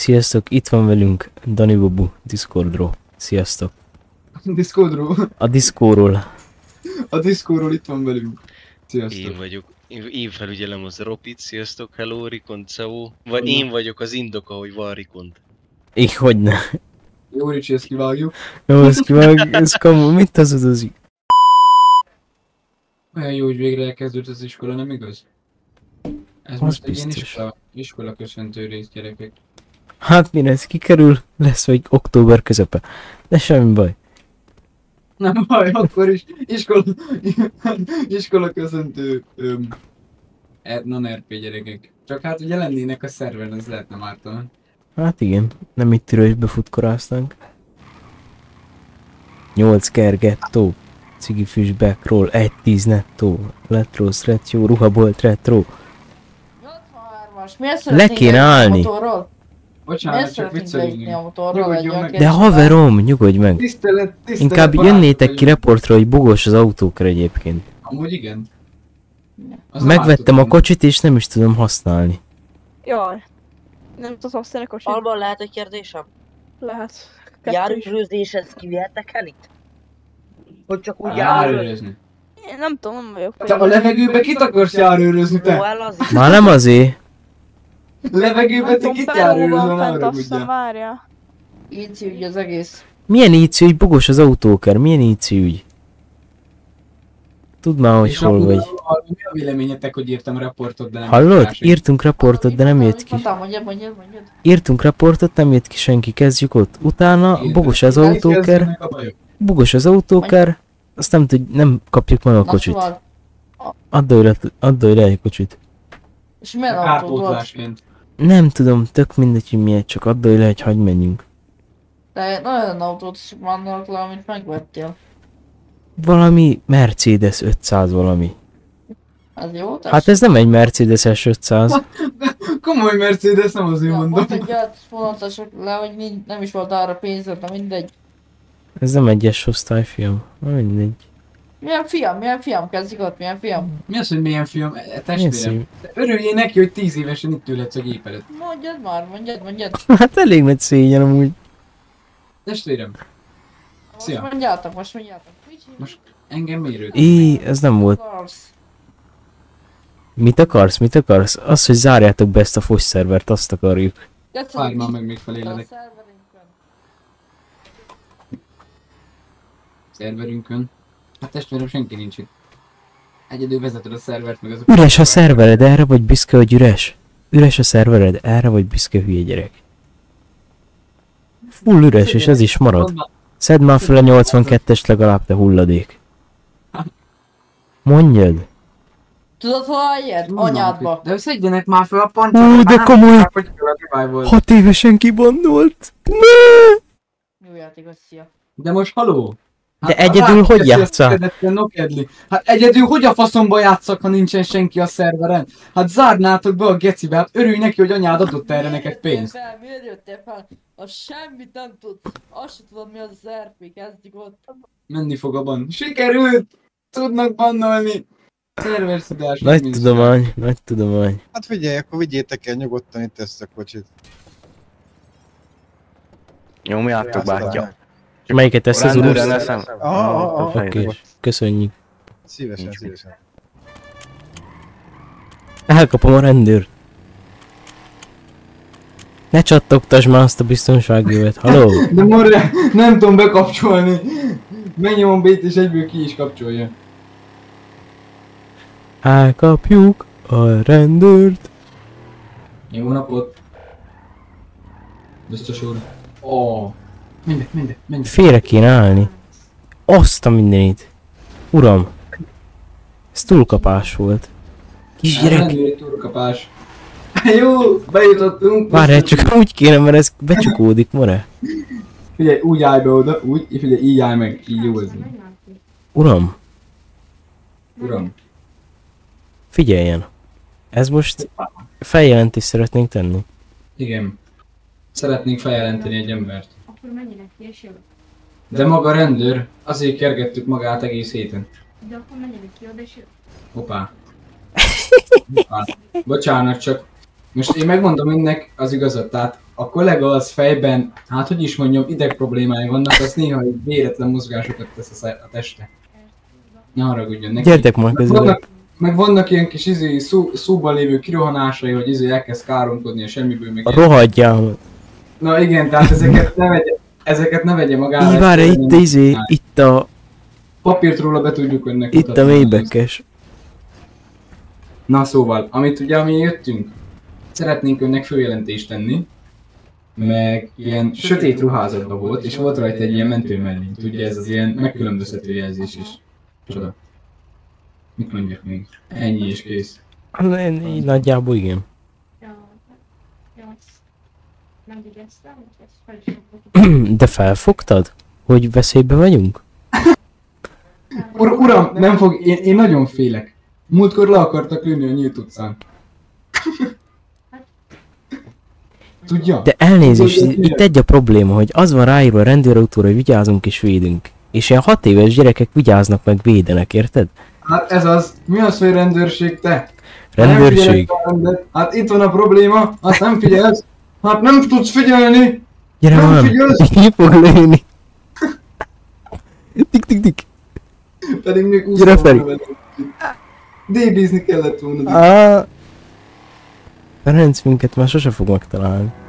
Sziasztok, itt van velünk Dani Bobu Discordról. Sziasztok. Discordról? A Discordról. A Discordról itt van velünk. Sziasztok. Én vagyok. Én felügyelem az Ropit, sziasztok, hello, Rikont, Ceó. Vagy én vagyok az indoka, hogy van Rikont. Így hogyne. Jó, Ricsi, ezt kivágjuk. Jó, ez kivág, ez kamu, mit az? Olyan jó, hogy végre elkezdődött az iskola, nem igaz? Ez Az most egy ilyen biztos. iskola köszöntő rész, gyerekek. Hát mire ez kikerül, lesz vagy október közepe. De semmi baj. Nem baj, akkor is iskola köszöntő non-RP gyerekek. Csak hát ugye lennének a szerveren, az lehetne mártalan. Hát igen, nem itt ürös befutkoráztánk. 8 kergettó, cigifüs backroll, 1-10 nettó, letro, stretch, ruhabolt, retro. 83-as, miért Le kéne állni. a motorról? Bocsánat, Miért csak szeretnénk beütni viccelődni. a motorról? Nyugodjon meg. De haverom, nyugodj meg. Tisztelet, Inkább barátok jönnétek ki vagyunk. reportra, hogy bugos az autókra egyébként. Amúgy igen. Az Megvettem a látom. kocsit és nem is tudom használni. Jaj. Nem tudsz használni kocsit? Alban lehet egy kérdésem? Lehet. Kettő is. Járőrözéshez kivihetek el itt? Hogy csak úgy Járőrözni. Én nem tudom, nem vagyok. Te a levegőbe kit akarsz járőrözni, te? Noel az is. Már nem azért. Levegőbe te kit járőrözöl, fent, arra azt hiszem, ugye? várja. Így ügy az egész. Milyen íci ügy, bugos az autóker, milyen íci ügy? Tudd már, hogy És hol amúgy vagy. Mi a véleményetek, hogy írtam raportot, de nem Hallod? írtam rá Írtunk raportot, de nem jött ki. Mondjad. Írtunk raportot, nem jött ki senki, kezdjük ott. Utána semmit. bugos az Így autóker, kezdődnek a bajok. bugos az autóker, azt nem kapjuk meg a Na kocsit. szóval, Add le egy kocsit. és milyen autód volt? Kárpótlásként. Nem tudom, tök mindegy, hogy miért, csak add le, hogy hagyd menjünk. De nagyon autót is vannak le, amit megvettél. Valami Mercedes 500 valami. Ez jó? Hát ez nem egy Mercedes-es 500. Komoly Mercedes, nem azért mondom. Most egy olyat vonatosok le, hogy nem is volt arra pénzed, de mindegy. Ez nem egyes osztály, fiam. Na mindegy. Milyen fiam kezdjük ott, milyen fiam? Mi az, hogy milyen film? Milyen Testvérem. szív? Örüljél neki, hogy 10 évesen itt ülhetsz a gép előtt. Mondjad már, mondjad. Hát elég nagy szégyen amúgy. Testvérem, Szia. Most mondjátok. most engem miért őt? Ez nem volt. Akarsz? Mit akarsz? Az, hogy zárjátok be ezt a fos szervert, azt akarjuk. Várj már meg, még feléledek. Szerverünkön. Hát testvérem, senki nincs itt. Egyedül vezeted a szervert, meg azok... Üres a szervered, erre vagy büszke, hogy üres? Üres a szervered, erre vagy büszke, hülye gyerek. Full üres, és ez is marad. Szedd már fel a 82-es legalább, te hulladék. Mondjad. Tudod hol ilyet? Anyádba. De szedjenek már fel a pancsot. De komoly! Hogy volt. 6 évesen kibandolt. Jó játékot, szia. De most haló? De egyedül látod, hogy ezt a játsszál? szedetten nokedli. Hát egyedül hogy a faszomba játszak, ha nincsen senki a szerveren? Hát zárnátok be a gecibe, hát örülj neki, hogy anyád adott erre neked pénzt. Miért jöttél fel? A semmit nem tudsz. Azt sem tudod mi az RP, kezdjük ott. Menni fog a ban. Sikerült! Tudnak bannolni! Szerverszidás. Nagy tudomány. Hát figyelj, akkor vigyétek el nyugodtan itt ezt a kocsit. Nyomjátok, bátya. Melyiket tesz az Rendőre urus? leszem. Oké, köszönjük. Szívesen, szívesen. Elkapom a rendőrt. Ne csattogtass már azt a biztonságjövet, haló? De morra, nem tudom bekapcsolni. Megnyomom B-t és egyből ki is kapcsolja. Elkapjuk a rendőrt. Jó napot. Biztos úr. Ó. Mindegy. Félre kéne állni. Azt a mindenit. Uram. Ez túlkapás volt. Kisgyerek. Rendőri túlkapás. Jó, bejutottunk. Várj, csak úgy kéne, mert ez becsukódik, more. Figyelj, úgy állj be oda, úgy, figyelj, így állj meg, így jó ez. Uram, Uram. figyeljen. Ez most feljelentést szeretnénk tenni. Igen. Szeretnénk feljelenteni egy embert. Akkor mennyire később? De maga rendőr, azért kergettük magát egész héten. De akkor mennyire ki oda és Hoppá. Bocsánat, csak Most én megmondom önnek az igazat, tehát a kollega az fejben, hát hogy is mondjam, ideg problémái vannak, az néha egy véletlen mozgásokat tesz a teste. Ne haragudjon neki. Gyertek már közelebb. Meg vannak ilyen kis szóban lévő kirohanásai, hogy elkezd káromkodni a semmiből meg. Rohadjál. Na igen, tehát ezeket ne vegye magára. Így várj, itt a... Papírt róla be tudjuk önnek Itt a mélybekes. Na szóval, ami jöttünk, szeretnénk önnek följelentést tenni, meg ilyen sötét ruházatban volt, és volt rajta egy ilyen mentőmellény, tudja, ez az ilyen megkülönböztető jelzés is. Csoda. Mit mondjak még? Ennyi és kész. Így nagyjából igen. De felfogtad, hogy veszélybe vagyunk? Uram, nem fog, én nagyon félek. Múltkor le akartak lőni a nyílt utcán. Tudja? De elnézést, itt egy a probléma, hogy az van ráírva a rendőrautóra, hogy vigyázunk és védünk. És ilyen 6 éves gyerekek vigyáznak meg védenek, érted? Hát ez az. Mi az, hogy rendőrség, te? Rendőrség. Hát itt van a probléma, azt nem figyelsz. Hát nem tudsz figyelni. Gyere nem van, figyelsz. ki fog lőni. Tik tik tik. Pedig még Gyere, Feri. DB-zni kellett volna. Ferenc minket már sose fog megtalálni.